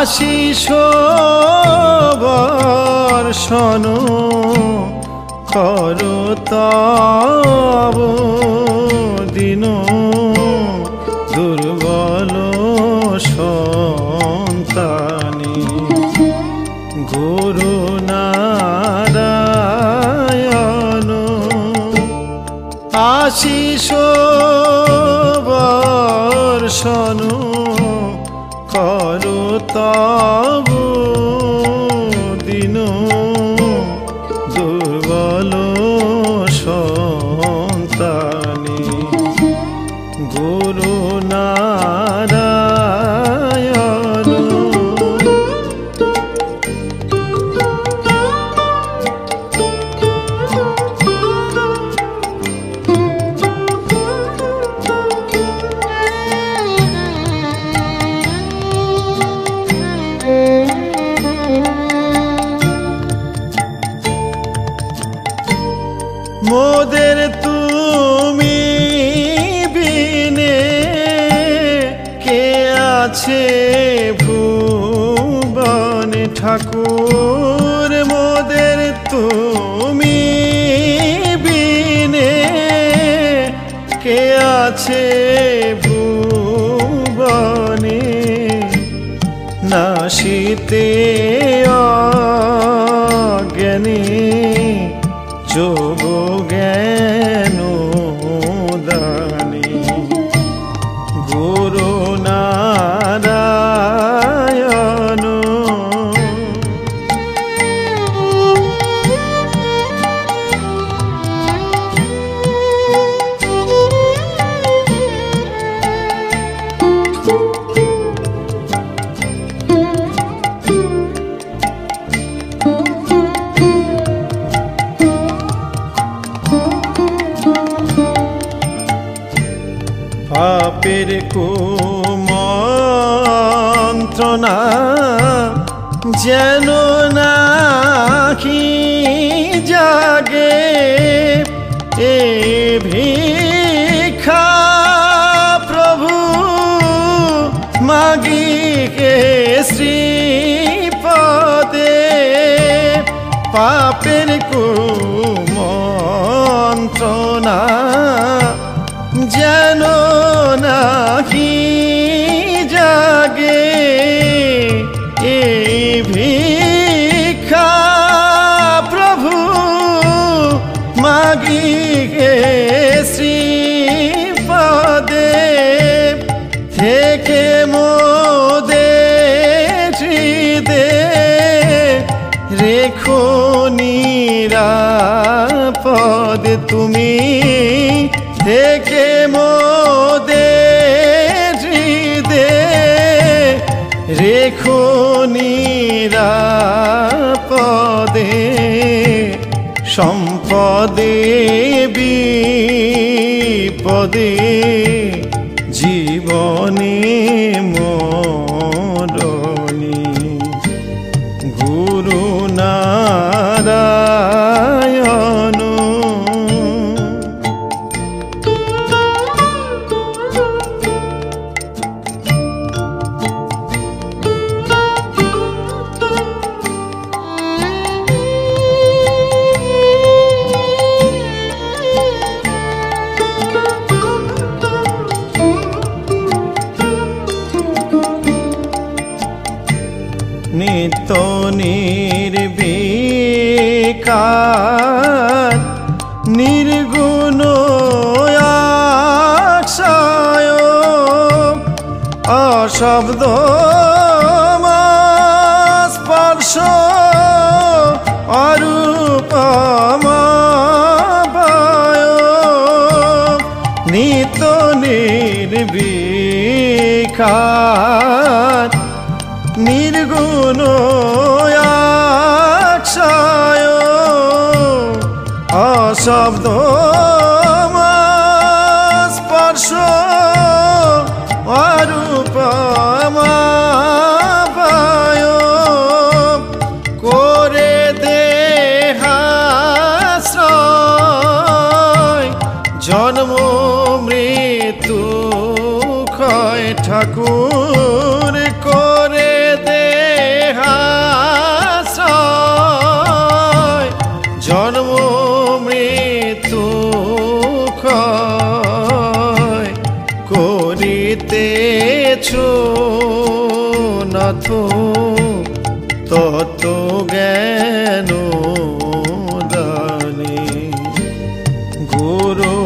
আশিস বর্ষণ করো তব দিন দুর্বল সন্তানি গুরু নারায়ণ আশিস বর্ষণ করো তব দিন দুর্বল সন্তানি গুরু নারায়ণ মোদের তুমি বিনে কে আছে ভুবনে ঠাকুর মোদের তুমি বিনে কে আছে ভুবনে নাশিতে অজ্ঞানী যোগ জ্ঞান দানি গুরু নারায়ণ পাপের কুমন্ত্রণা যেন নাহি জাগে এ ভিক্ষা প্রভু মাগি কে শ্রীপদে পাপের কুমন্ত্রণা যেন নাহি জাগে এই ভিক্ষা প্রভু মাগি গে শ্রীপদে থেকে মোদে হৃদে রেখো নিরাপদ তুমি থেকে মোদে হৃদে রেখো নিরাপদে সম্পদে বিপদে জীবনে মরণে গুরু নারায়ণ নিত্য নির্বিকার নির্গুণ অক্ষয় অশব্দ স্পর্শ অরূপময় নিত্য নির্বিকার নির্গুণ অক্ষয় অশব্দ স্পর্শ অরূপময় করে দেহাশ্রয় জন্ম মৃত্যু ক্ষয় ঠাকুর করে দে করিতেছ নাথ তত জ্ঞান দানে গুরু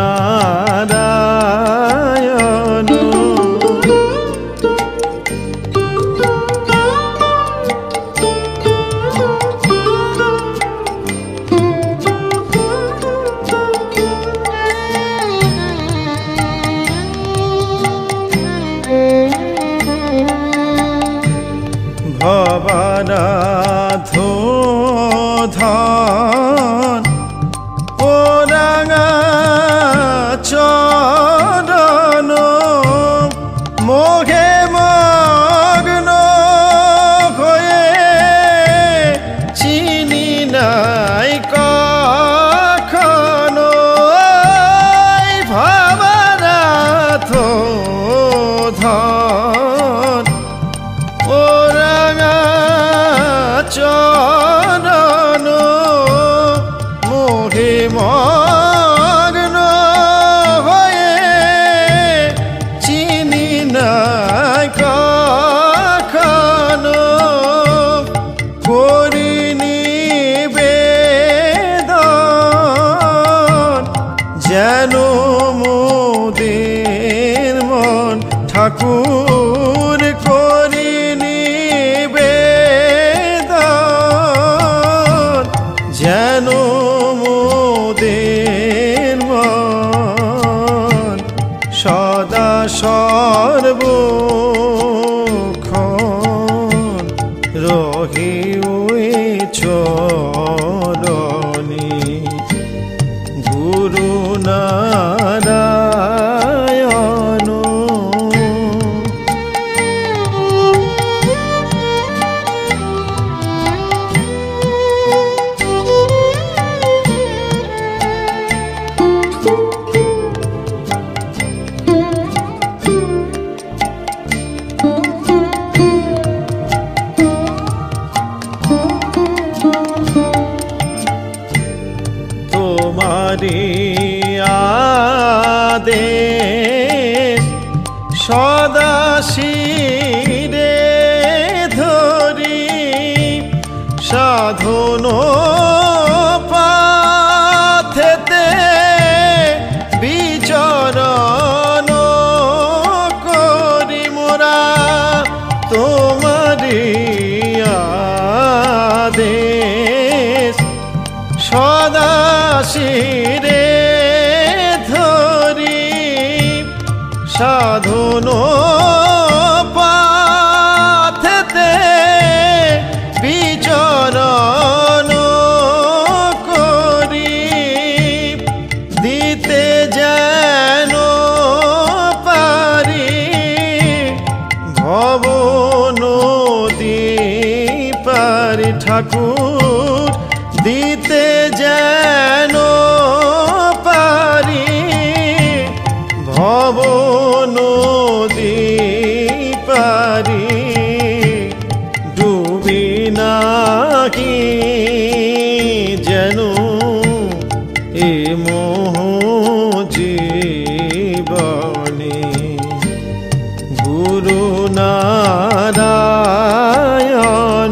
নারায়ণ ভবনাথ ধন ও রাঙা চরণ মোহে মগ্ন হয়ে চিনি নাই কখনো ভবনাথ ধন ও রাঙা চরণ মোহে মগ্ন হয়ে চিনি নাই কখনো করি নিবেদন যেন মোদের মন ঠাকুর করি নিবেদন যেন মোদের মন সদা সর্বক্ষণ রহি ওই চরণে গুরু নারায়ণ তোমারি আদেশ সদা শিরে ধরি সাধন পাথেতে বিচরণ করি মোরা তোমারি আদেশ সদা শিরে ধরি সাধন পাথেতে বিচরণ করি দিতে যেন পারি ভব নদী পারি ঠাকুর দিতে যেন পারি ভব নদী পারি ডুবি নাকি যেন এ মোহ জীবনে গুরু নারায়ণ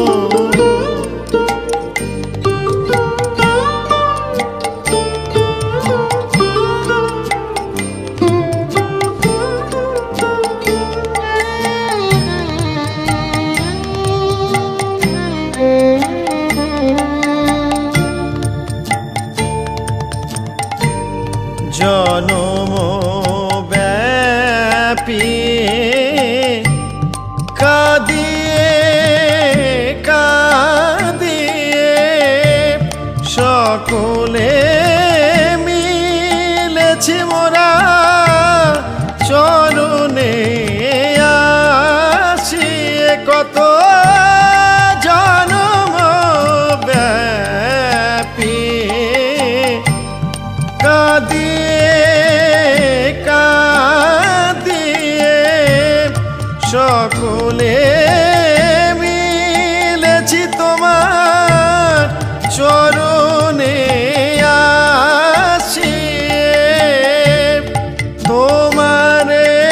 জনম ব্যাপী কাঁদিয়ে কাঁদিয়ে সকলে মিলেছি মোরা চরণে আসিয়ে কত জনম ব্যাপী কাঁদিয়ে কাঁদিয়ে সকলে মিলেছি তোমার চরণে আসিয়ে তোমারে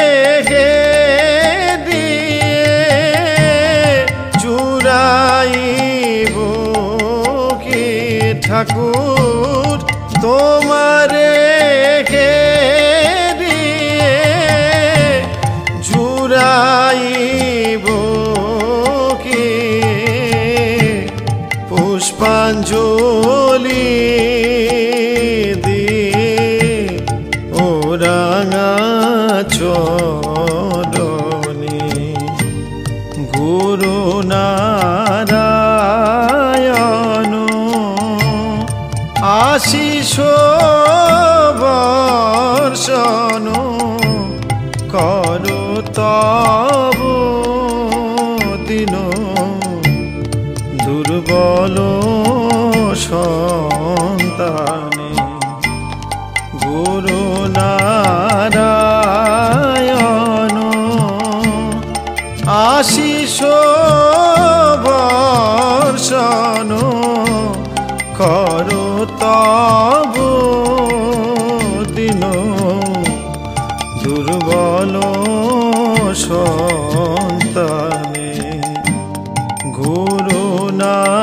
ঘুরাইব কি পুষ্পাঞ্জলি দিয়ে ও রাঙা চরণে গুরু নারায়ণ আশিস বর্ষণ করো তব দিন দুর্বল সন্তানে গুরু নারায়ণ আশিস বর্ষণ করো তব দিন দুর্বল সন্তানে গুরু না